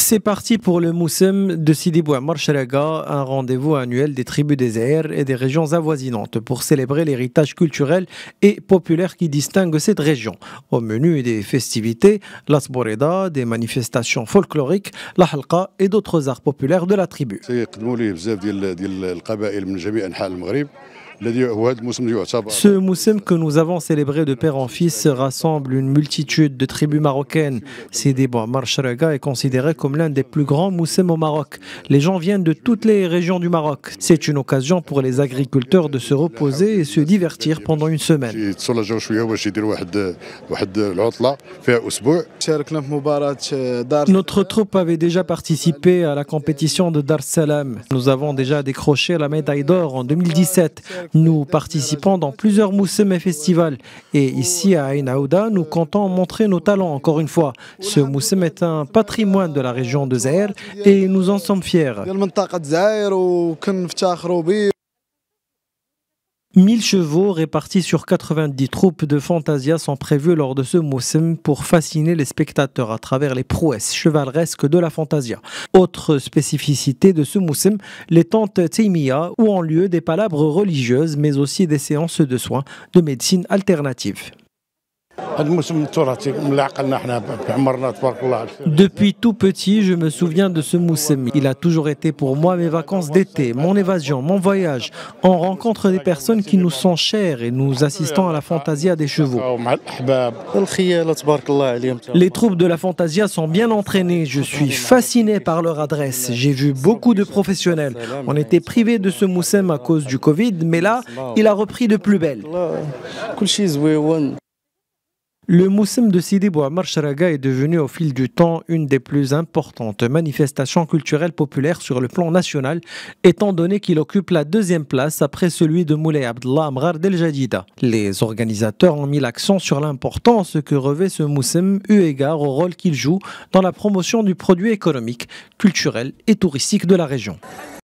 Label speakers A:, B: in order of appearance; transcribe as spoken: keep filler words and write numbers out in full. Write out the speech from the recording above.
A: C'est parti pour le Moussem de Sidi Bouamar Charaga, un rendez-vous annuel des tribus désertes et des régions avoisinantes pour célébrer l'héritage culturel et populaire qui distingue cette région. Au menu des festivités, la sboreda, des manifestations folkloriques, la halqa et d'autres arts populaires de la tribu. Ce Moussem que nous avons célébré de père en fils rassemble une multitude de tribus marocaines. Sidi Bouamar Charaga est considéré comme l'un des plus grands Moussem au Maroc. Les gens viennent de toutes les régions du Maroc. C'est une occasion pour les agriculteurs de se reposer et se divertir pendant une semaine. Notre troupe avait déjà participé à la compétition de Dar Salam. Nous avons déjà décroché la médaille d'or en deux mille dix-sept. Nous participons dans plusieurs Moussem et festivals. Et ici à Ain Aouda, nous comptons montrer nos talents encore une fois. Ce Moussem est un patrimoine de la région de Zaïre et nous en sommes fiers. mille chevaux répartis sur quatre-vingt-dix troupes de Fantasia sont prévus lors de ce Moussem pour fasciner les spectateurs à travers les prouesses chevaleresques de la Fantasia. Autre spécificité de ce Moussem, les tentes Taymiya où ont lieu des palabres religieuses mais aussi des séances de soins de médecine alternative. Depuis tout petit, je me souviens de ce Moussem. Il a toujours été pour moi mes vacances d'été, mon évasion, mon voyage. On rencontre des personnes qui nous sont chères et nous assistons à la Fantasia des chevaux. Les troupes de la Fantasia sont bien entraînées. Je suis fasciné par leur adresse. J'ai vu beaucoup de professionnels. On était privés de ce Moussem à cause du Covid, mais là, il a repris de plus belle. Le Moussem de Sidi Bouamar Charaga est devenu au fil du temps une des plus importantes manifestations culturelles populaires sur le plan national, étant donné qu'il occupe la deuxième place après celui de Moulay Abdallah Amghar d'El Jadida. Les organisateurs ont mis l'accent sur l'importance que revêt ce Moussem eu égard au rôle qu'il joue dans la promotion du produit économique, culturel et touristique de la région.